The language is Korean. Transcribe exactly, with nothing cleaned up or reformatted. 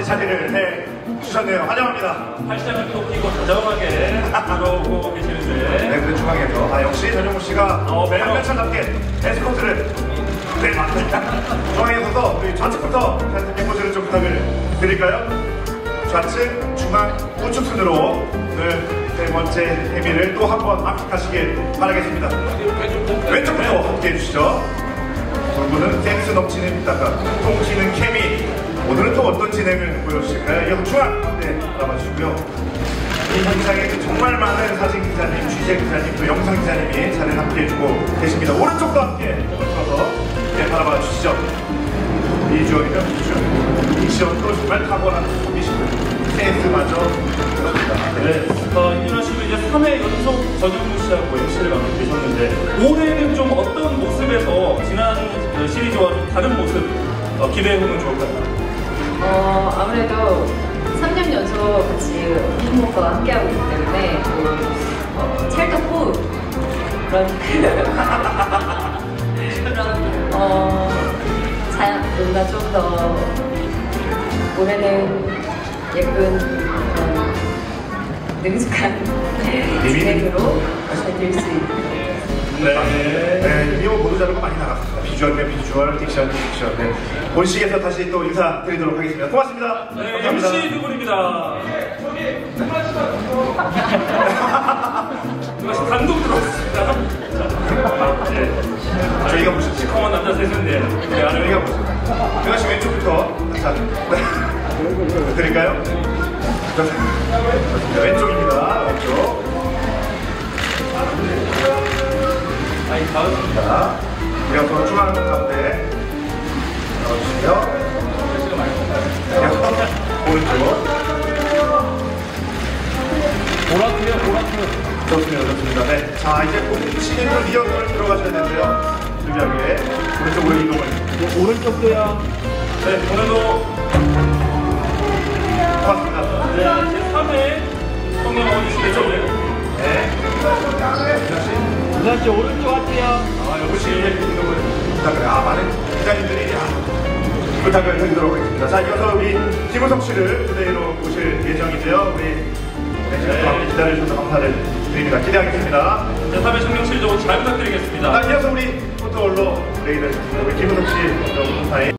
자리를 해 주셨네요. 환영합니다. 팔짱을 또 끼고 다정하게 들어오고 계시는데. 네, 그 중앙에서. 아, 역시 전용우 씨가 어, 매력. 한별찬답게 에스코트를. 네, 맞습니다. 중앙에 서서 좌측부터 에스코트를 좀 부탁을 드릴까요? 좌측, 중앙, 우측 순으로 오늘 세 번째 케미를 또 한 번 만끽하시길 바라겠습니다. 왼쪽부터 함께 해주시죠. 오늘은 센스 넘치는 이따가 통치는 케미. 오늘은 또 어떤 진행을 보여주실까요? 이어서 중앙 네, 알아봐주시고요. 이 현장에 정말 많은 사진 기자님, 취재 기자님, 또 영상 기자님이 자리를 함께 해주고 계십니다. 오른쪽도 함께 들어서 네, 바라봐 주시죠. 비주얼이며 비주얼. 딕션도 정말 탁월한 분이시고요. 센스마저 그렇습니다. 네. 어, 이준하 씨는 이제 삼 회 연속 전용우 씨하고 엠시를 맡고 계셨는데 올해는 좀 어떤 모습에서 지난 시리즈와 좀 다른 모습 어, 기대해보면 좋을까요? 어, 아무래도 삼 년 연속 같이 한국과 함께하고 있기 때문에 그, 어, 찰떡구 그런 그런 어, 자, 뭔가 좀 더 올해는 예쁜 그런 능숙한 진행으로 될 수 있는 네. 네, 미호 보도 자료가 많이 나갔습니다. 비주얼이면 비주얼, 딕션, 딕션. 네. 본식에서 다시 또 인사드리도록 하겠습니다. 고맙습니다. 네, 감사합니다. 엠시 두 분입니다. 이것이 단독 들어왔습니다. 자, 네. 저희가 보시죠. 시커먼 남자 셋인데, 네, 저희가 아래가 보시죠. 제가 지금 왼쪽부터 자, 네. 드릴까요? 좋습니다. 왼쪽입니다. 왼쪽. 아니, 다음. 자, 이어서 중앙 가운데 넣어주시고요. 이어서 오른쪽. 보라트요, 보라트. 좋습니다, 좋습니다. 네. 자, 이제 본 진행으로 리허설을 들어가셔야 되는데요. 준비하게 오른쪽으로 이동을. 오른쪽도요. 네, 오늘도. 고맙습니다. 네, 제삼 회 성령 어디시겠죠? 네. 우선 씨 오른쪽 할게요. 아, 역시 이동을 부탁을. 아, 많은 기자님들이 아, 부탁을 드리도록 하겠습니다. 자, 이어서 우리 김우석 씨를 무대로 모실 예정인데요. 우리 네, 지금 함께 기다려주셔서 감사를 드립니다. 기대하겠습니다. 제삼 회 성령실도 잘 부탁드리겠습니다. 자, 이어서 우리 포토홀로 레이더 우리 김우석 씨 감사에